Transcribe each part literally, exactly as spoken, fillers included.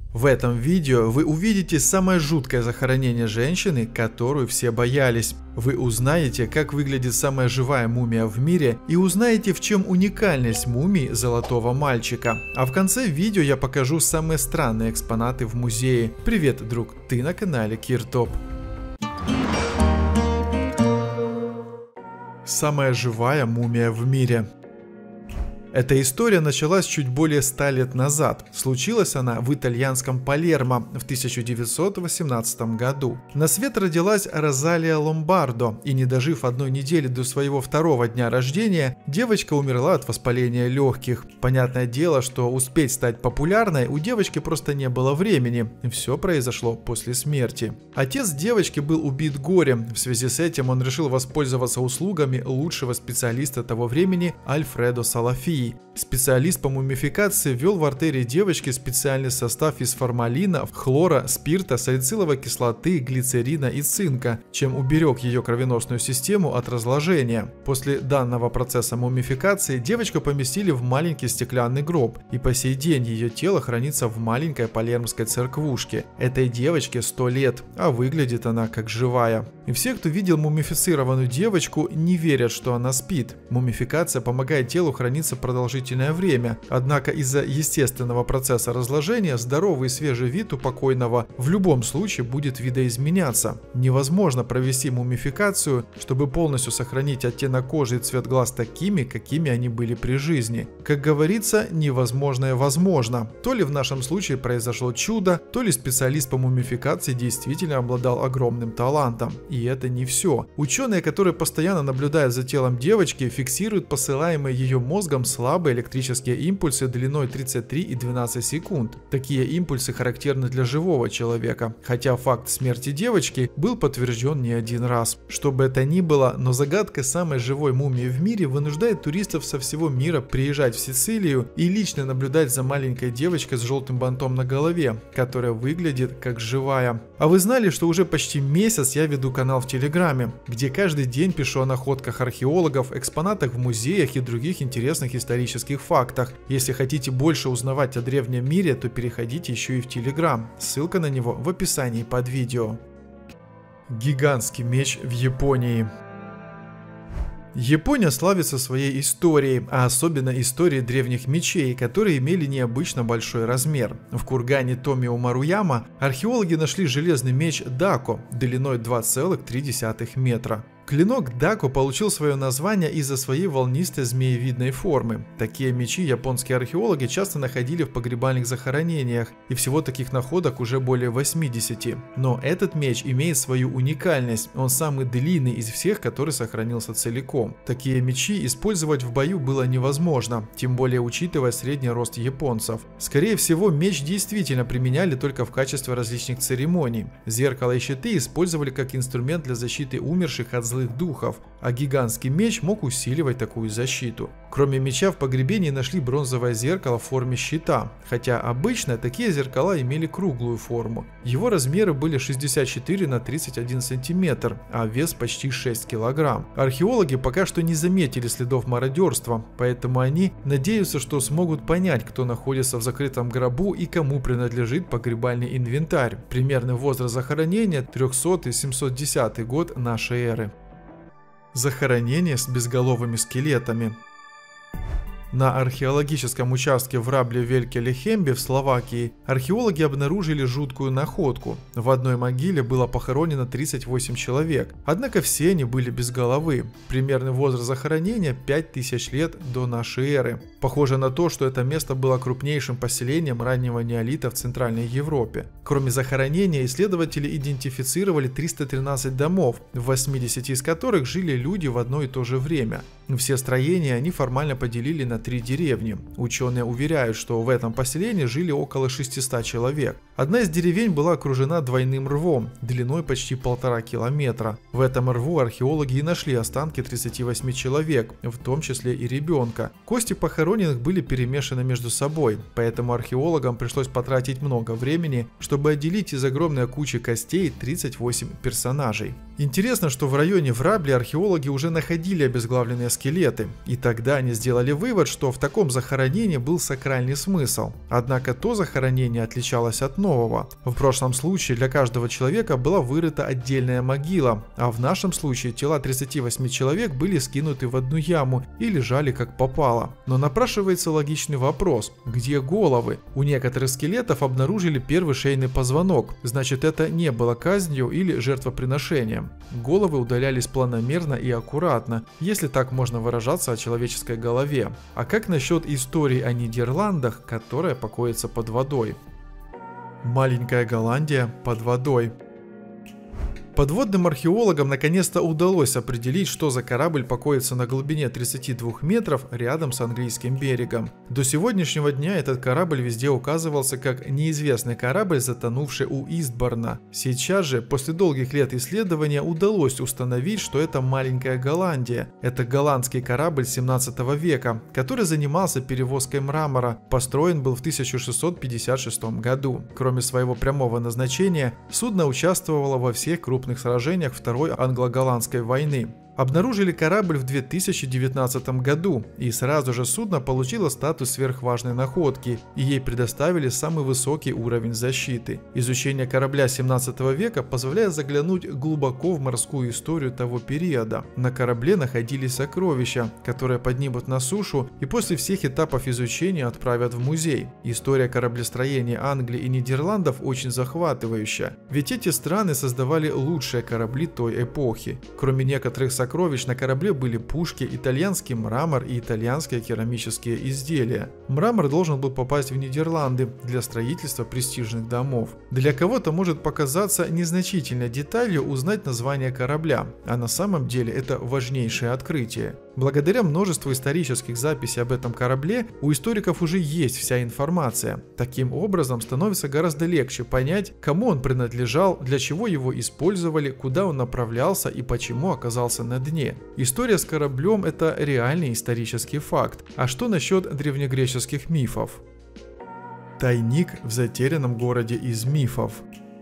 В этом видео вы увидите самое жуткое захоронение женщины, которую все боялись. Вы узнаете, как выглядит самая живая мумия в мире, и узнаете, в чем уникальность мумии золотого мальчика. А в конце видео я покажу самые странные экспонаты в музее. Привет, друг, ты на канале Киртоп. Самая живая мумия в мире. Эта история началась чуть более ста лет назад. Случилась она в итальянском Палермо в тысяча девятьсот восемнадцатом году. На свет родилась Розалия Ломбардо, и не дожив одной недели до своего второго дня рождения, девочка умерла от воспаления легких. Понятное дело, что успеть стать популярной у девочки просто не было времени. Все произошло после смерти. Отец девочки был убит горем. В связи с этим он решил воспользоваться услугами лучшего специалиста того времени Альфредо Салафии. Специалист по мумификации ввел в артерии девочки специальный состав из формалина, хлора, спирта, салициловой кислоты, глицерина и цинка, чем уберег ее кровеносную систему от разложения. После данного процесса мумификации девочку поместили в маленький стеклянный гроб, и по сей день ее тело хранится в маленькой палермской церквушке. Этой девочке сто лет, а выглядит она как живая. И все, кто видел мумифицированную девочку, не верят, что она спит. Мумификация помогает телу храниться продолжительное время, однако из-за естественного процесса разложения здоровый и свежий вид у покойного в любом случае будет видоизменяться. Невозможно провести мумификацию, чтобы полностью сохранить оттенок кожи и цвет глаз такими, какими они были при жизни. Как говорится, невозможное возможно. То ли в нашем случае произошло чудо, то ли специалист по мумификации действительно обладал огромным талантом. И это не все. Ученые, которые постоянно наблюдают за телом девочки, фиксируют посылаемые ее мозгом слабые электрические импульсы длиной тридцать три и двенадцать секунд. Такие импульсы характерны для живого человека, хотя факт смерти девочки был подтвержден не один раз. Что бы это ни было, но загадка самой живой мумии в мире вынуждает туристов со всего мира приезжать в Сицилию и лично наблюдать за маленькой девочкой с желтым бантом на голове, которая выглядит как живая. А вы знали, что уже почти месяц я веду канал в Телеграме, где каждый день пишу о находках археологов, экспонатах в музеях и других интересных исторических фактах. Если хотите больше узнавать о древнем мире, то переходите еще и в Телеграм. Ссылка на него в описании под видео. Гигантский меч в Японии. Япония славится своей историей, а особенно историей древних мечей, которые имели необычно большой размер. В кургане Томио-Маруяма археологи нашли железный меч Дако длиной два целых три десятых метра. Клинок Дако получил свое название из-за своей волнистой змеевидной формы. Такие мечи японские археологи часто находили в погребальных захоронениях, и всего таких находок уже более восьмидесяти. Но этот меч имеет свою уникальность, он самый длинный из всех, который сохранился целиком. Такие мечи использовать в бою было невозможно, тем более учитывая средний рост японцев. Скорее всего, меч действительно применяли только в качестве различных церемоний. Зеркало и щиты использовали как инструмент для защиты умерших от злых духов, а гигантский меч мог усиливать такую защиту. Кроме меча в погребении нашли бронзовое зеркало в форме щита, хотя обычно такие зеркала имели круглую форму. Его размеры были шестьдесят четыре на тридцать один сантиметр, а вес почти шесть килограмм. Археологи пока что не заметили следов мародерства, поэтому они надеются, что смогут понять, кто находится в закрытом гробу и кому принадлежит погребальный инвентарь. Примерный возраст захоронения трёхсотый — семьсот десятый год нашей эры. Захоронение с безголовыми скелетами. На археологическом участке в Рабле-Велике-Лехембе в Словакии археологи обнаружили жуткую находку. В одной могиле было похоронено тридцать восемь человек, однако все они были без головы. Примерный возраст захоронения пять тысяч лет до нашей эры. Похоже на то, что это место было крупнейшим поселением раннего неолита в Центральной Европе. Кроме захоронения, исследователи идентифицировали триста тринадцать домов, в восьмидесяти из которых жили люди в одно и то же время. Все строения они формально поделили на три деревни. Ученые уверяют, что в этом поселении жили около шестисот человек. Одна из деревень была окружена двойным рвом, длиной почти полтора километра. В этом рву археологи и нашли останки тридцати восьми человек, в том числе и ребенка. Кости похороненных были перемешаны между собой, поэтому археологам пришлось потратить много времени, чтобы отделить из огромной кучи костей тридцать восемь персонажей. Интересно, что в районе Врабли археологи уже находили обезглавленные скелеты, скелеты. И тогда они сделали вывод, что в таком захоронении был сакральный смысл. Однако то захоронение отличалось от нового. В прошлом случае для каждого человека была вырыта отдельная могила, а в нашем случае тела тридцати восьми человек были скинуты в одну яму и лежали как попало. Но напрашивается логичный вопрос: где головы? У некоторых скелетов обнаружили первый шейный позвонок, значит, это не было казнью или жертвоприношением. Головы удалялись планомерно и аккуратно, если так можно выражаться о человеческой голове. А как насчет истории о Нидерландах, которая покоится под водой? Маленькая Голландия под водой. Подводным археологам наконец-то удалось определить, что за корабль покоится на глубине тридцати двух метров рядом с английским берегом. До сегодняшнего дня этот корабль везде указывался как неизвестный корабль, затонувший у Истборна. Сейчас же, после долгих лет исследования, удалось установить, что это маленькая Голландия. Это голландский корабль семнадцатого века, который занимался перевозкой мрамора. Построен был в тысяча шестьсот пятьдесят шестом году. Кроме своего прямого назначения, судно участвовало во всех крупных сражениях Второй англо-голландской войны. Обнаружили корабль в две тысячи девятнадцатом году, и сразу же судно получило статус сверхважной находки, и ей предоставили самый высокий уровень защиты. Изучение корабля семнадцатого века позволяет заглянуть глубоко в морскую историю того периода. На корабле находились сокровища, которые поднимут на сушу и после всех этапов изучения отправят в музей. История кораблестроения Англии и Нидерландов очень захватывающая, ведь эти страны создавали лучшие корабли той эпохи. Кроме некоторых сокровищ, Сокровищ на корабле были пушки, итальянский мрамор и итальянские керамические изделия. Мрамор должен был попасть в Нидерланды для строительства престижных домов. Для кого-то может показаться незначительной деталью узнать название корабля, а на самом деле это важнейшее открытие. Благодаря множеству исторических записей об этом корабле у историков уже есть вся информация. Таким образом становится гораздо легче понять, кому он принадлежал, для чего его использовали, куда он направлялся и почему оказался на дне. История с кораблем – это реальный исторический факт. А что насчет древнегреческих мифов? Тайник в затерянном городе из мифов.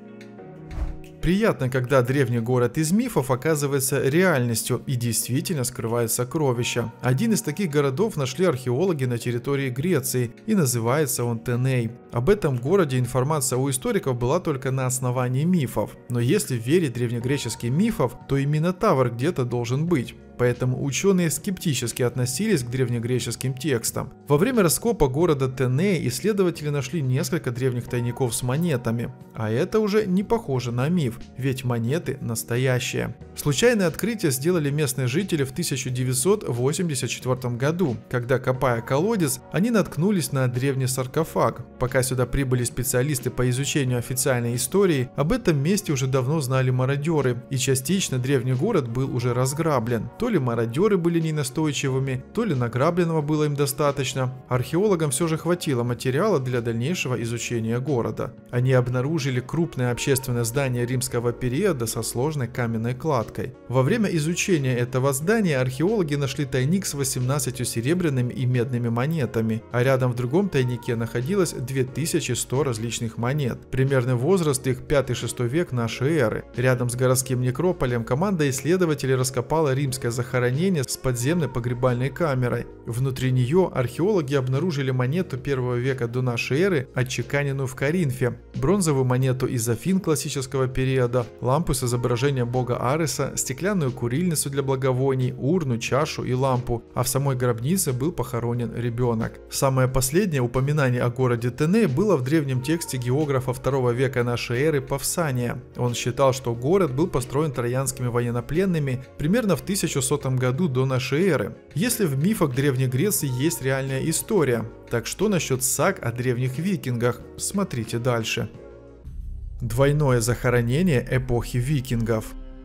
Приятно, когда древний город из мифов оказывается реальностью и действительно скрывает сокровища. Один из таких городов нашли археологи на территории Греции, и называется он Теней. Об этом городе информация у историков была только на основании мифов, но если верить древнегреческим мифам, то и Минотавр где-то должен быть. Поэтому ученые скептически относились к древнегреческим текстам. Во время раскопа города Теней исследователи нашли несколько древних тайников с монетами. А это уже не похоже на миф, ведь монеты настоящие. Случайное открытие сделали местные жители в тысяча девятьсот восемьдесят четвёртом году, когда, копая колодец, они наткнулись на древний саркофаг. Пока сюда прибыли специалисты по изучению официальной истории, об этом месте уже давно знали мародеры, и частично древний город был уже разграблен. То ли мародеры были ненастойчивыми, то ли награбленного было им достаточно. Археологам все же хватило материала для дальнейшего изучения города. Они обнаружили крупное общественное здание римского периода со сложной каменной кладкой. Во время изучения этого здания археологи нашли тайник с восемнадцатью серебряными и медными монетами, а рядом в другом тайнике находилось две тысячи сто различных монет. Примерный возраст их пятый-шестой век нашей эры. Рядом с городским некрополем команда исследователей раскопала римское захоронение с подземной погребальной камерой. Внутри нее археологи обнаружили монету первого века до нашей эры, отчеканенную в Коринфе, бронзовую монету из Афин классического периода, лампу с изображением бога Ареса, стеклянную курильницу для благовоний, урну, чашу и лампу, а в самой гробнице был похоронен ребенок. Самое последнее упоминание о городе Теней было в древнем тексте географа второго века нашей эры Павсания. Он считал, что город был построен троянскими военнопленными примерно в тысяча сотом году до нашей эры. Если в мифах Древней Греции есть реальная история, так что насчет саг о древних викингах? Смотрите дальше. Двойное захоронение эпохи викингов.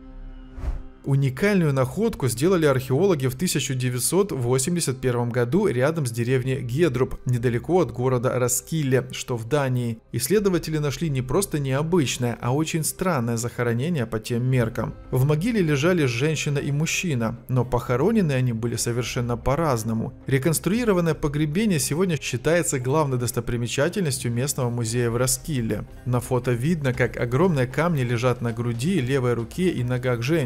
Уникальную находку сделали археологи в тысяча девятьсот восемьдесят первом году рядом с деревней Гедруб, недалеко от города Раскилле, что в Дании. Исследователи нашли не просто необычное, а очень странное захоронение по тем меркам. В могиле лежали женщина и мужчина, но похоронены они были совершенно по-разному. Реконструированное погребение сегодня считается главной достопримечательностью местного музея в Раскилле. На фото видно, как огромные камни лежат на груди, левой руке и ногах женщины.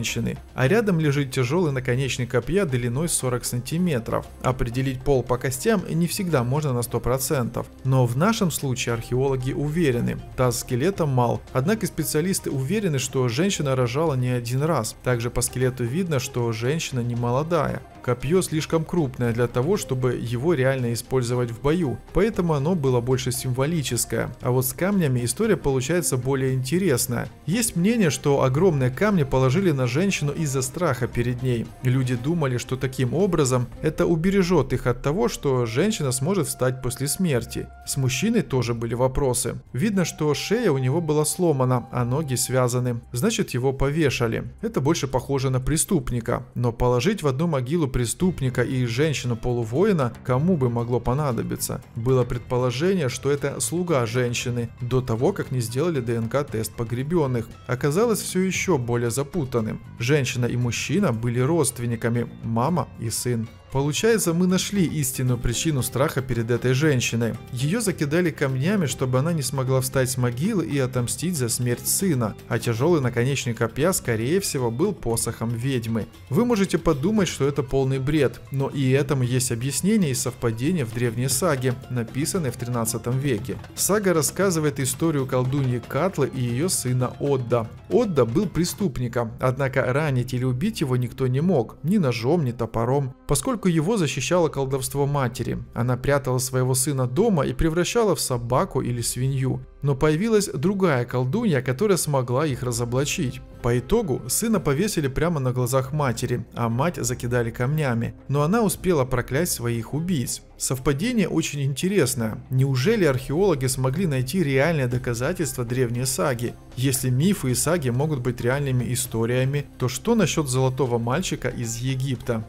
а рядом лежит тяжелый наконечник копья длиной сорок сантиметров. Определить пол по костям не всегда можно на сто процентов, но в нашем случае археологи уверены, таз скелета мал, однако специалисты уверены, что женщина рожала не один раз. Также по скелету видно, что женщина не молодая. Копье слишком крупное для того, чтобы его реально использовать в бою, поэтому оно было больше символическое. А вот с камнями история получается более интересная. Есть мнение, что огромные камни положили на женщину из-за страха перед ней. Люди думали, что таким образом это убережет их от того, что женщина сможет встать после смерти. С мужчиной тоже были вопросы. Видно, что шея у него была сломана, а ноги связаны. Значит, его повешали. Это больше похоже на преступника. Но положить в одну могилу преступника и женщину-полувоина кому бы могло понадобиться? Было предположение, что это слуга женщины, до того, как не сделали ДНК-тест погребенных. Оказалось все еще более запутанным. Женщина и мужчина были родственниками, мама и сын. Получается, мы нашли истинную причину страха перед этой женщиной. Ее закидали камнями, чтобы она не смогла встать с могилы и отомстить за смерть сына, а тяжелый наконечник копья, скорее всего, был посохом ведьмы. Вы можете подумать, что это полный бред, но и этому есть объяснение и совпадение в древней саге, написанной в тринадцатом веке. Сага рассказывает историю колдуньи Катлы и ее сына Одда. Одда был преступником, однако ранить или убить его никто не мог, ни ножом, ни топором, поскольку его защищало колдовство матери. Она прятала своего сына дома и превращала в собаку или свинью. Но появилась другая колдунья, которая смогла их разоблачить. По итогу сына повесили прямо на глазах матери, а мать закидали камнями. Но она успела проклясть своих убийц. Совпадение очень интересное. Неужели археологи смогли найти реальные доказательства древней саги? Если мифы и саги могут быть реальными историями, то что насчет золотого мальчика из Египта?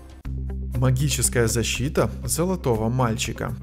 Магическая защита золотого мальчика.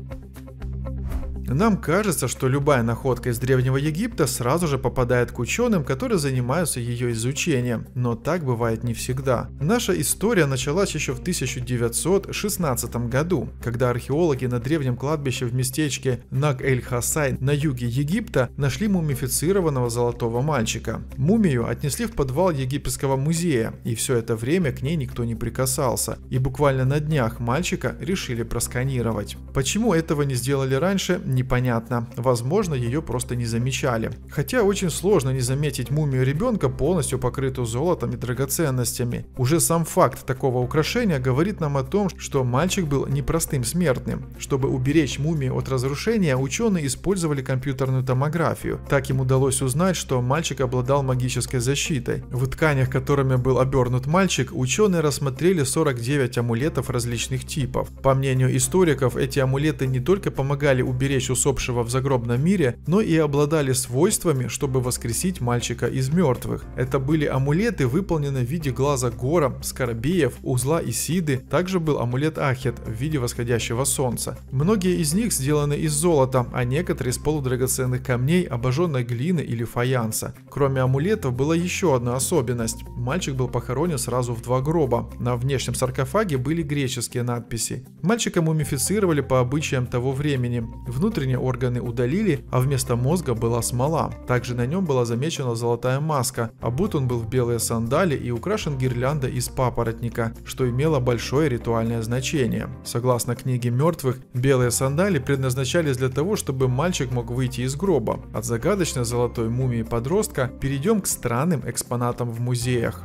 Нам кажется, что любая находка из Древнего Египта сразу же попадает к ученым, которые занимаются ее изучением, но так бывает не всегда. Наша история началась еще в тысяча девятьсот шестнадцатом году, когда археологи на древнем кладбище в местечке Наг-эль-Хасай на юге Египта нашли мумифицированного золотого мальчика. Мумию отнесли в подвал египетского музея, и все это время к ней никто не прикасался, и буквально на днях мальчика решили просканировать. Почему этого не сделали раньше, непонятно. Возможно, ее просто не замечали. Хотя очень сложно не заметить мумию ребенка, полностью покрытую золотом и драгоценностями. Уже сам факт такого украшения говорит нам о том, что мальчик был непростым смертным. Чтобы уберечь мумию от разрушения, ученые использовали компьютерную томографию. Так им удалось узнать, что мальчик обладал магической защитой. В тканях, которыми был обернут мальчик, ученые рассмотрели сорок девять амулетов различных типов. По мнению историков, эти амулеты не только помогали уберечь усопшего в загробном мире, но и обладали свойствами, чтобы воскресить мальчика из мертвых. Это были амулеты, выполненные в виде глаза Гора, скоробеев, узла Исиды. Также был амулет Ахет в виде восходящего солнца. Многие из них сделаны из золота, а некоторые из полудрагоценных камней, обожженной глины или фаянса. Кроме амулетов была еще одна особенность. Мальчик был похоронен сразу в два гроба. На внешнем саркофаге были греческие надписи. Мальчика мумифицировали по обычаям того времени. Внутренние органы удалили, а вместо мозга была смола. Также на нем была замечена золотая маска, обут он был в белые сандали и украшен гирляндой из папоротника, что имело большое ритуальное значение. Согласно книге мертвых, белые сандали предназначались для того, чтобы мальчик мог выйти из гроба. От загадочной золотой мумии подростка перейдем к странным экспонатам в музеях.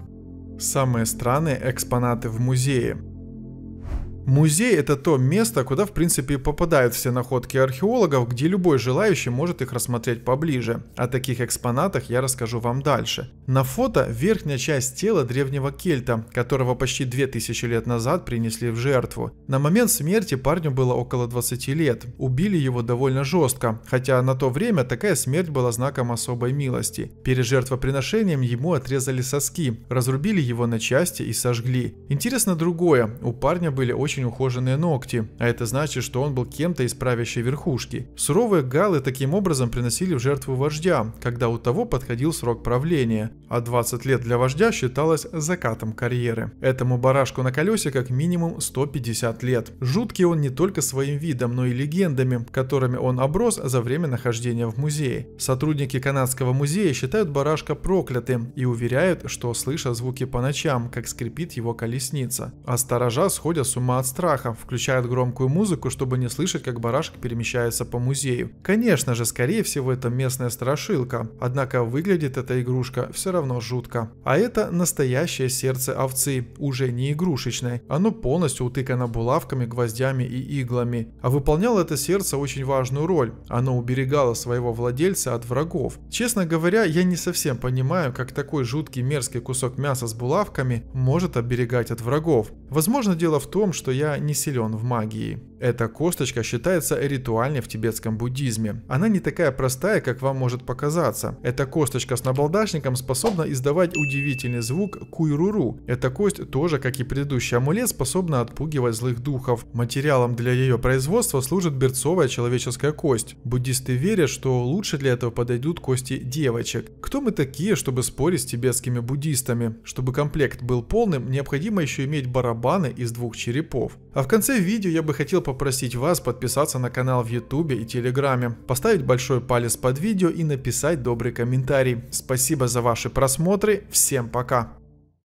Самые странные экспонаты в музее. Музей – это то место, куда в принципе попадают все находки археологов, где любой желающий может их рассмотреть поближе. О таких экспонатах я расскажу вам дальше. На фото верхняя часть тела древнего кельта, которого почти две тысячи лет назад принесли в жертву. На момент смерти парню было около двадцати лет. Убили его довольно жестко, хотя на то время такая смерть была знаком особой милости. Перед жертвоприношением ему отрезали соски, разрубили его на части и сожгли. Интересно другое, у парня были очень очень ухоженные ногти, а это значит, что он был кем-то из правящей верхушки. Суровые галлы таким образом приносили в жертву вождя, когда у того подходил срок правления, а двадцать лет для вождя считалось закатом карьеры. Этому барашку на колесе как минимум сто пятьдесят лет. Жуткий он не только своим видом, но и легендами, которыми он оброс за время нахождения в музее. Сотрудники канадского музея считают барашка проклятым и уверяют, что слышат звуки по ночам, как скрипит его колесница. А сторожа сходят с ума от страха, включают громкую музыку, чтобы не слышать, как барашек перемещается по музею. Конечно же, скорее всего, это местная страшилка, однако выглядит эта игрушка все равно жутко. А это настоящее сердце овцы, уже не игрушечное. Оно полностью утыкано булавками, гвоздями и иглами. А выполняло это сердце очень важную роль. Оно уберегало своего владельца от врагов. Честно говоря, я не совсем понимаю, как такой жуткий мерзкий кусок мяса с булавками может оберегать от врагов. Возможно, дело в том, что я не силен в магии. Эта косточка считается ритуальной в тибетском буддизме. Она не такая простая, как вам может показаться. Эта косточка с набалдашником способна издавать удивительный звук куйруру. Эта кость тоже, как и предыдущий амулет, способна отпугивать злых духов. Материалом для ее производства служит берцовая человеческая кость. Буддисты верят, что лучше для этого подойдут кости девочек. Кто мы такие, чтобы спорить с тибетскими буддистами? Чтобы комплект был полным, необходимо еще иметь барабаны из двух черепов. А в конце видео я бы хотел попросить вас подписаться на канал в ютубе и телеграме, поставить большой палец под видео и написать добрый комментарий. Спасибо за ваши просмотры, всем пока!